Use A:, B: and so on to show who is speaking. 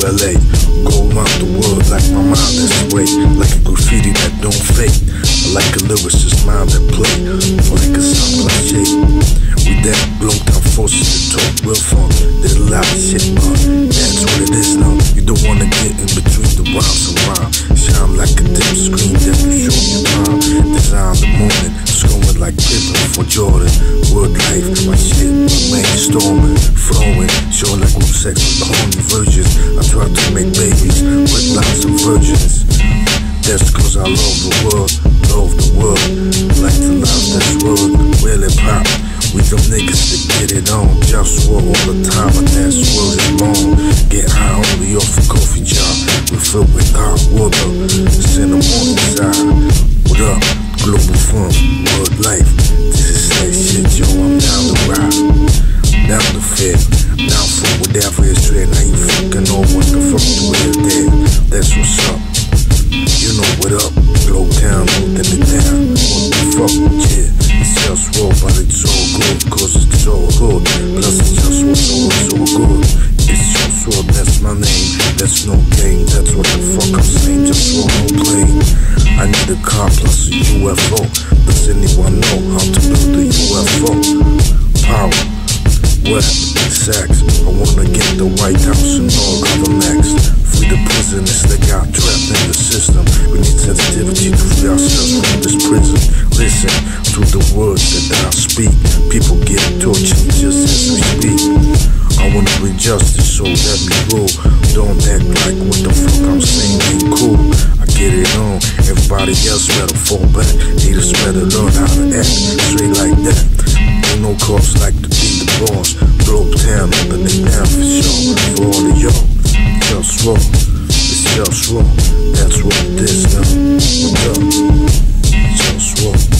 A: LA. Go around the world like my mind that's away, like a graffiti that don't fade. I like a lyricist mind that play, like a sound cliche. With that Globetown forces to talk real fun. There's a lot of shit, but that's what it is now. You don't wanna get in between the rhymes and rhyme. Shine like a dim screen that you show your time. Design the moment, scrolling like Pippen for Jordan. Word life, my shit, brainstorming, flowing, showing like group sex with the horny virgins. I try to make babies with lots of virgins. That's cause I love the world, like the life that's world, really pop. We them niggas that get it on, JustWar all the time, and that's word is long. Get high only off a coffee jar, we fill with hot water, it's in the morning side. What up, Globalfirm, word life, this is that shit, yo, I'm down to ride, down to fit, down for whatever is straight. Now you fucking know what the fuck the way there, that's what's up. You know what up, Globetown, holding it down, what the fuck, yeah. It's JustWar, but it's all good, cause it's all good. Plus it's JustWar, so it's all good. It's JustWar, that's my name, that's no game. That's what the fuck I'm saying, JustWar, no blame. I need a car plus a UFO. Does anyone know how to build a UFO? Power, web, sex. I wanna get the White House and all other next. Free the prisoners that got trapped in the system. We need sensitivity to free ourselves from this prison. Listen to the words that I speak. People get tortured just as we speak. I wanna bring justice, so let me roll. Don't act like what the fuck I'm saying ain't cool. I get it on, everybody else better fall back. Haters better learn how to act straight like that. Ain't no cause like to be the boss. Globetown, holding it down for sure. For all of y'all, JustWar, it's JustWar. That's what it is now. What up? JustWar.